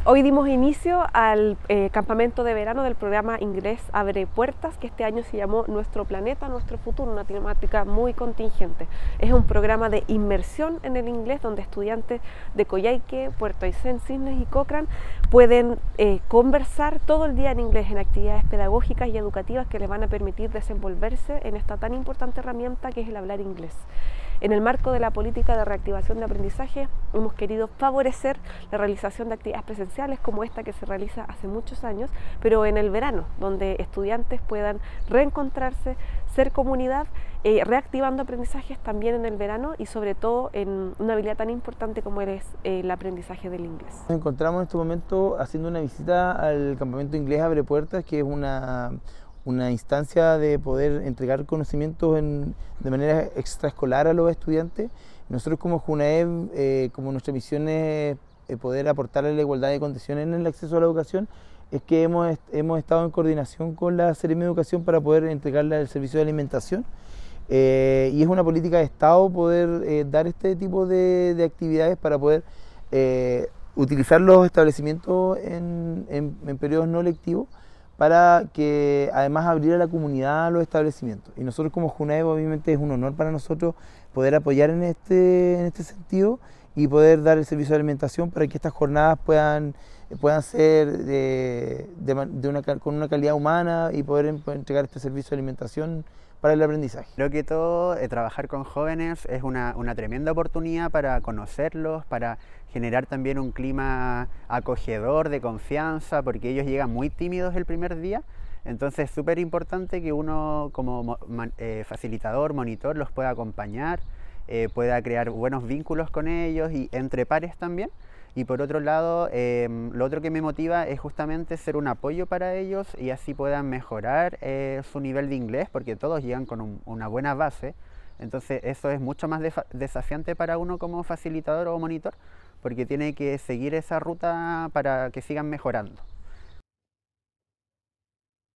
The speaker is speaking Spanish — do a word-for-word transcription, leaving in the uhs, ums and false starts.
Hoy dimos inicio al eh, campamento de verano del programa Inglés Abre Puertas, que este año se llamó Nuestro Planeta, Nuestro Futuro, una temática muy contingente. Es un programa de inmersión en el inglés donde estudiantes de Coyhaique, Puerto Aysén, Cisnes y Cochrane pueden eh, conversar todo el día en inglés en actividades pedagógicas y educativas que les van a permitir desenvolverse en esta tan importante herramienta que es el hablar inglés. En el marco de la política de reactivación de aprendizaje hemos querido favorecer la realización de actividades presenciales como esta que se realiza hace muchos años, pero en el verano, donde estudiantes puedan reencontrarse, ser comunidad, eh, reactivando aprendizajes también en el verano y sobre todo en una habilidad tan importante como es eh, el aprendizaje del inglés. Nos encontramos en este momento haciendo una visita al campamento Inglés Abre Puertas, que es una una instancia de poder entregar conocimientos en, de manera extraescolar a los estudiantes. Nosotros como JUNAEB, eh, como nuestra misión es eh, poder aportarle la igualdad de condiciones en el acceso a la educación, es que hemos, hemos estado en coordinación con la Seremi de Educación para poder entregarle el servicio de alimentación. Eh, y es una política de Estado poder eh, dar este tipo de, de actividades para poder eh, utilizar los establecimientos en, en, en periodos no lectivos, para que además abrir a la comunidad los establecimientos. Y nosotros como JUNAEB obviamente es un honor para nosotros poder apoyar en este, en este sentido y poder dar el servicio de alimentación para que estas jornadas puedan, puedan ser de, de, de una, con una calidad humana y poder entregar este servicio de alimentación para el aprendizaje. Creo que todo, eh, trabajar con jóvenes es una, una tremenda oportunidad para conocerlos, para generar también un clima acogedor, de confianza, porque ellos llegan muy tímidos el primer día. Entonces es súper importante que uno como eh, facilitador, monitor, los pueda acompañar, eh, pueda crear buenos vínculos con ellos y entre pares también. Y por otro lado, eh, lo otro que me motiva es justamente ser un apoyo para ellos y así puedan mejorar eh, su nivel de inglés, porque todos llegan con un, una buena base. Entonces eso es mucho más desafiante para uno como facilitador o monitor, porque tiene que seguir esa ruta para que sigan mejorando.